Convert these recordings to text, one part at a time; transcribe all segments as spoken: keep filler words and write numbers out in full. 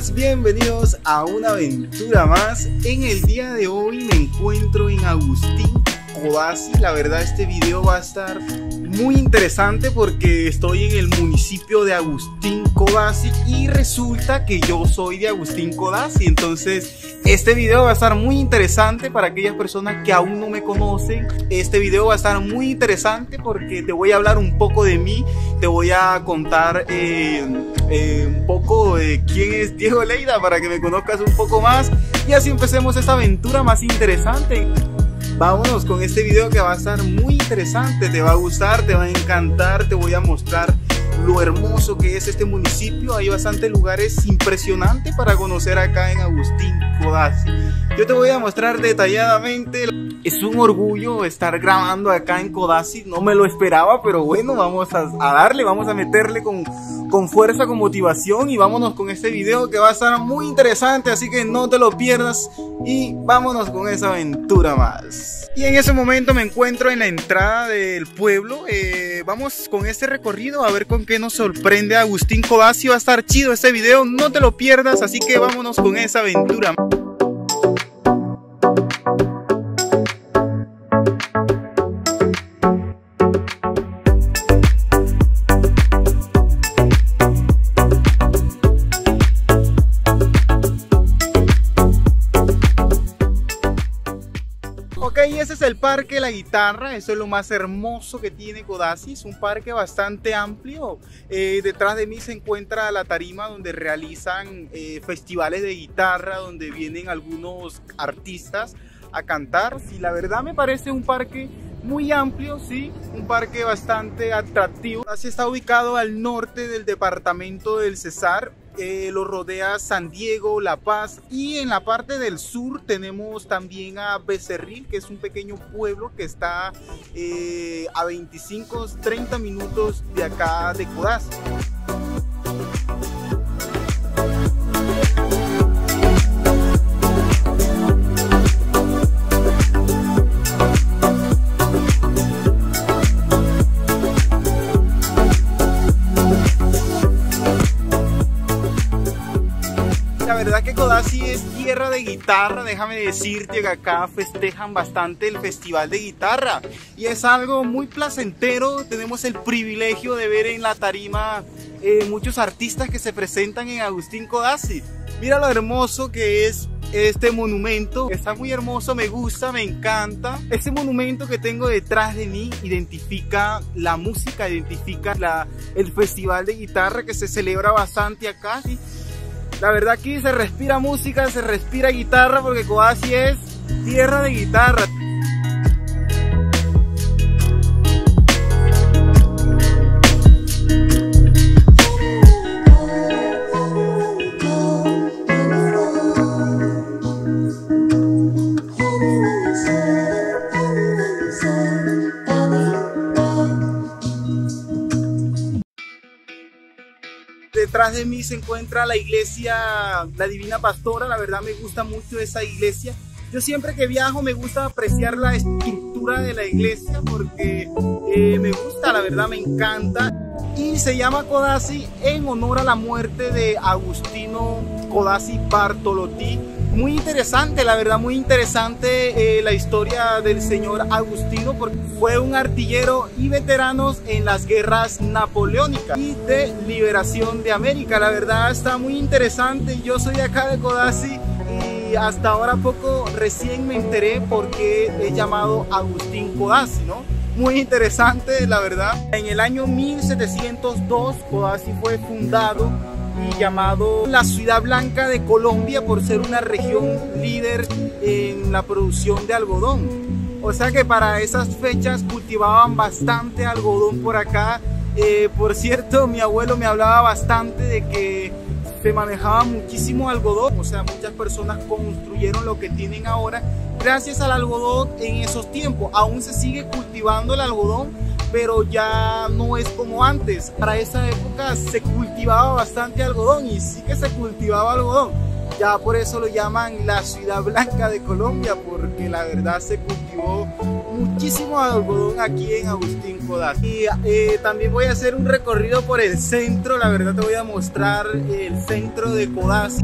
Señores, bienvenidos a una aventura más. En el día de hoy me encuentro en Agustín Codazzi. La verdad, este video va a estar muy interesante porque estoy en el municipio de Agustín Codazzi y resulta que yo soy de Agustín Codazzi. Entonces este video va a estar muy interesante para aquellas personas que aún no me conocen. Este video va a estar muy interesante porque te voy a hablar un poco de mí, te voy a contar eh, eh, un poco de quién es Diego Leida para que me conozcas un poco más y así empecemos esta aventura más interesante. Vámonos con este video que va a estar muy interesante, te va a gustar, te va a encantar, te voy a mostrar lo hermoso que es este municipio. Hay bastantes lugares impresionantes para conocer acá en Agustín Codazzi. Yo te voy a mostrar detalladamente. Es un orgullo estar grabando acá en Codazzi, no me lo esperaba, pero bueno, vamos a, a darle, vamos a meterle con, con fuerza, con motivación y vámonos con este video que va a estar muy interesante, así que no te lo pierdas y vámonos con esa aventura más. Y en ese momento me encuentro en la entrada del pueblo, eh, vamos con este recorrido a ver con qué nos sorprende Agustín Codazzi. Va a estar chido este video, no te lo pierdas, así que vámonos con esa aventura. Ok, ese es el Parque La Guitarra, eso es lo más hermoso que tiene Codazzi, es un parque bastante amplio. Eh, detrás de mí se encuentra la tarima donde realizan eh, festivales de guitarra, donde vienen algunos artistas a cantar. Sí, la verdad me parece un parque muy amplio, sí, un parque bastante atractivo. Codazzi está ubicado al norte del departamento del Cesar. Eh, lo rodea San Diego, La Paz y en la parte del sur tenemos también a Becerril, que es un pequeño pueblo que está eh, a veinticinco, treinta minutos de acá de Codazzi. La verdad que Codazzi es tierra de guitarra, déjame decirte que acá festejan bastante el festival de guitarra y es algo muy placentero. Tenemos el privilegio de ver en la tarima eh, muchos artistas que se presentan en Agustín Codazzi. Mira lo hermoso que es este monumento, está muy hermoso, me gusta, me encanta. Este monumento que tengo detrás de mí identifica la música, identifica la, el festival de guitarra que se celebra bastante acá. ¿Sí? La verdad aquí se respira música, se respira guitarra porque Codazzi es tierra de guitarra. Detrás de mí se encuentra la iglesia La Divina Pastora. La verdad me gusta mucho esa iglesia. Yo siempre que viajo me gusta apreciar la estructura de la iglesia porque eh, me gusta, la verdad me encanta. Y se llama Codazzi en honor a la muerte de Agustino Codazzi Bartolotti. Muy interesante, la verdad, muy interesante eh, la historia del señor Agustino, porque fue un artillero y veteranos en las guerras napoleónicas y de liberación de América. La verdad está muy interesante. Yo soy acá de Codazzi y hasta ahora poco recién me enteré por qué es llamado Agustín Codazzi, ¿no? Muy interesante, la verdad. En el año mil setecientos dos Codazzi fue fundado y llamado la Ciudad Blanca de Colombia por ser una región líder en la producción de algodón. O sea que para esas fechas cultivaban bastante algodón por acá. Eh, por cierto, mi abuelo me hablaba bastante de que se manejaba muchísimo algodón. O sea, muchas personas construyeron lo que tienen ahora gracias al algodón en esos tiempos. Aún se sigue cultivando el algodón, pero ya no es como antes. Para esa época se cultivaba bastante algodón y sí que se cultivaba algodón. Ya por eso lo llaman la Ciudad Blanca de Colombia, porque la verdad se cultivó muchísimo algodón aquí en Agustín Codazzi. Y eh, también voy a hacer un recorrido por el centro. La verdad te voy a mostrar el centro de Codazzi.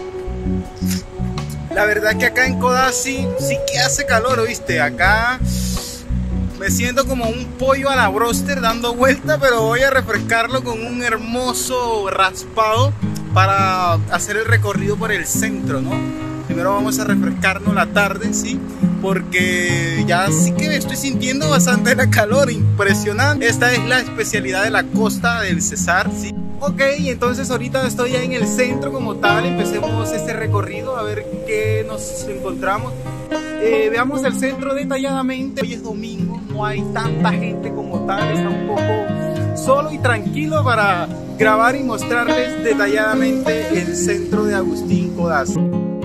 La verdad que acá en Codazzi sí que hace calor, ¿oíste? Acá me siento como un pollo a la broster dando vuelta, pero voy a refrescarlo con un hermoso raspado para hacer el recorrido por el centro, ¿no? Primero vamos a refrescarnos la tarde, ¿sí? Porque ya sí que me estoy sintiendo bastante la calor, impresionante. Esta es la especialidad de la costa del Cesar, ¿sí? Ok, entonces ahorita estoy ya en el centro como tal. Empecemos este recorrido a ver qué nos encontramos. Eh, veamos el centro detalladamente. Hoy es domingo, no hay tanta gente como tal, está un poco solo y tranquilo para grabar y mostrarles detalladamente el centro de Agustín Codazzi.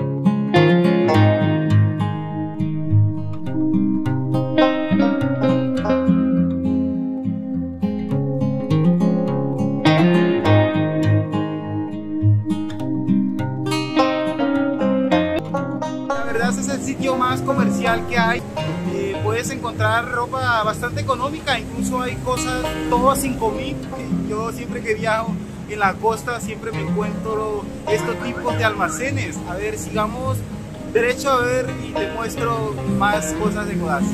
Es el sitio más comercial que hay. Eh, puedes encontrar ropa bastante económica, incluso hay cosas todo a cinco mil. Yo siempre que viajo en la costa siempre me encuentro estos tipos de almacenes. A ver, sigamos derecho a ver y te muestro más cosas de Codazzi.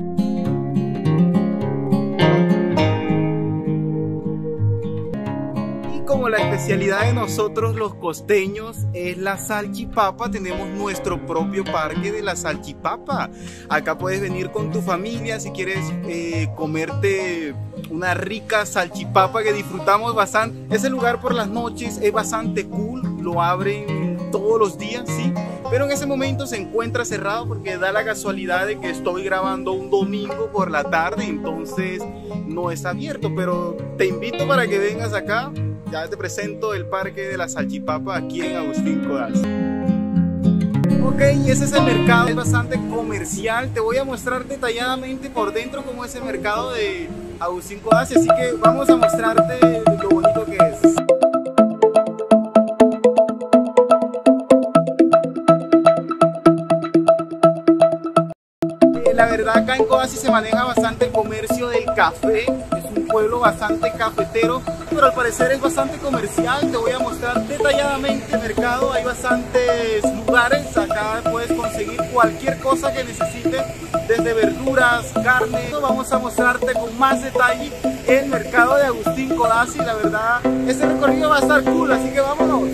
Como la especialidad de nosotros los costeños es la salchipapa, tenemos nuestro propio parque de la salchipapa. Acá puedes venir con tu familia si quieres eh, comerte una rica salchipapa que disfrutamos bastante. Ese lugar por las noches es bastante cool, lo abren todos los días, sí, pero en ese momento se encuentra cerrado porque da la casualidad de que estoy grabando un domingo por la tarde, entonces no es abierto, pero te invito para que vengas acá. Ya te presento el parque de la salchipapa aquí en Agustín Codazzi. Ok, ese es el mercado, es bastante comercial. Te voy a mostrar detalladamente por dentro cómo es el mercado de Agustín Codazzi, así que vamos a mostrarte lo bonito que es. La verdad acá en Codazzi se maneja bastante el comercio del café, es un pueblo bastante cafetero, pero al parecer es bastante comercial. Te voy a mostrar detalladamente el mercado, hay bastantes lugares, acá puedes conseguir cualquier cosa que necesites, desde verduras, carne. Vamos a mostrarte con más detalle el mercado de Agustín Codazzi. La verdad, este recorrido va a estar cool, así que vámonos.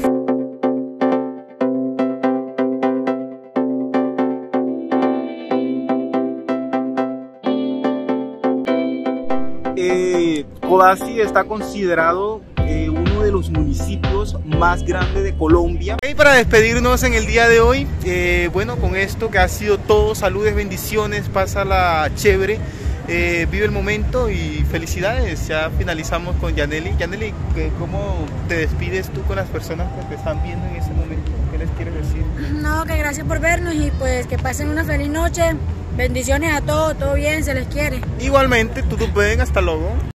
Eh, Codazzi está considerado eh, uno de los municipios más grandes de Colombia. Y para despedirnos en el día de hoy, eh, bueno, con esto que ha sido todo, saludes, bendiciones, pásala chévere, eh, vive el momento y felicidades. Ya finalizamos con Yaneli. Yaneli, ¿cómo te despides tú con las personas que te están viendo en ese momento? ¿Qué les quieres decir? No, que gracias por vernos y pues que pasen una feliz noche. Bendiciones a todos, todo bien, se les quiere. Igualmente, tú, tú pueden, hasta luego.